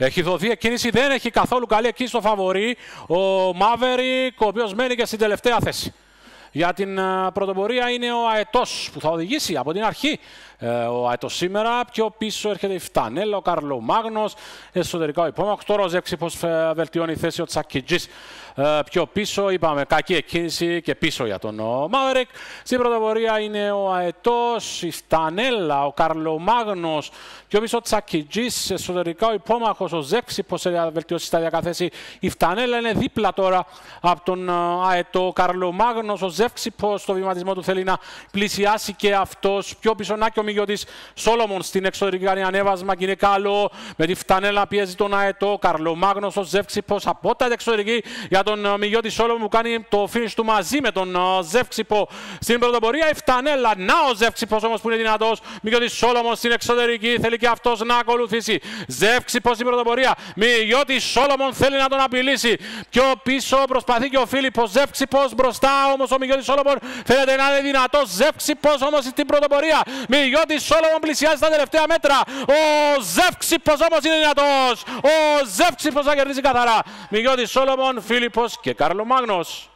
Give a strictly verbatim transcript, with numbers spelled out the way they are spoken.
Έχει δοθεί εκκίνηση, δεν έχει καθόλου καλή εκκίνηση στο φαβορί. Ο Μαύρικ, ο οποίος μένει και στην τελευταία θέση. Για την πρωτοπορία είναι ο Αετός που θα οδηγήσει από την αρχή. Ο Αετός σήμερα, πιο πίσω έρχεται η Φτανέλα, ο Καρλομάγνος, εσωτερικά ο υπόμαχος. Τώρα ο Ζεύξιπος βελτιώνει η θέση, ο Τσακιτζής πιο πίσω. Είπαμε κακή εκκίνηση και πίσω για τον Μαύρικ. Στην πρωτοπορία είναι ο Αετός, η Φτανέλα, ο Καρλομάγνος, πιο πίσω ο Τσακιτζής, εσωτερικά ο υπόμαχος, ο Ζεύξιπος σε βελτιώσει σταδιακά θέση. Η Φτανέλα είναι δίπλα τώρα από τον Αετό, ο Καρλομάγνος, ο Ζεύξιπος στο βηματισμό του θέλει να πλησιάσει και αυτός. Πιο πίσω να και ο Μιγιώτης Σόλομον στην εξωτερική κάνει ανέβασμα και είναι καλό. Με τη Φτανέλα πιέζει τον Αετό, Καρλομάγνος, ο Ζεύξιπος από τα εξωτερική για τον Μιγιώτη Σόλομον που κάνει το finish του μαζί με τον Ζεύξιπο στην πρωτοπορία. Η Φτανέλα, να ο Ζεύξιπος όμως που είναι δυνατός. Μιγιώτης Σόλομον στην εξωτερική θέλει και αυτός να ακολουθήσει. Ζεύξιπος στην πρωτοπορία. Μιγιώτης Σόλομον θέλει να τον απειλήσει. Πιο πίσω προσπαθεί και ο Φίλιππος. Ζεύξιπος μπροστά όμως ο Μιγιώτης Σόλομον φαίνεται να είναι δυνατός. Ζεύξιπος όμως στην πρωτοπορία. Μιγιώτης Σόλομον πλησιάζει στα τελευταία μέτρα. Ο Ζεύξιπος όμως είναι δυνατός. Ο Ζεύξιπος θα κερδίσει καθαρά. Μιγιώτης Σόλομον, Φίλιππος και Καρλομάγνος.